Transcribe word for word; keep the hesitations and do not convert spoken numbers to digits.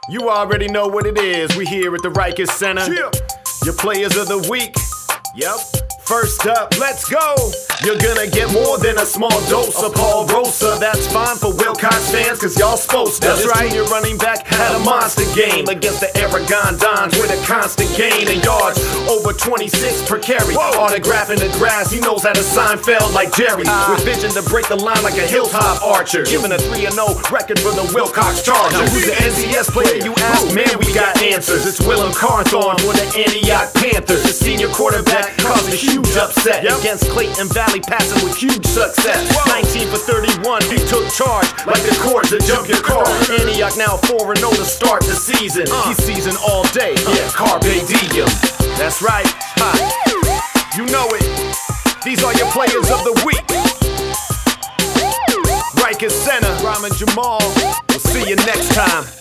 You already know what it is. We here at the Rikers Center. Yeah. Your players of the week. Yep. First up, let's go. You're gonna get more than a small dose of Paul Rosa. That's fine for Wilcox fans, cause y'all supposed to. That's This right. Your running back had a monster game against the Aragon Dons with a constant gain in yards, over twenty-six per carry. Whoa. Autographing the grass, he knows how to Seinfeld like Jerry. Uh. With vision to break the line like a hilltop archer. Giving a three and oh record for the Wilcox Chargers. Now, who's the N C S player you ask? Man, we got answers. It's Willem Carthon for the Antioch Panthers. The senior quarterback caused a huge upset Yep. against Clayton Valley, passing with huge success. Whoa. nineteen for thirty-one, he took charge like the chords that jump your car. Antioch now four and oh to start the season. Uh. He's season all day, yeah, Carpe Diem. That's right, ha. You know it. These are your players of the week. Rikers Center, Rahman Jamal. We'll see you next time.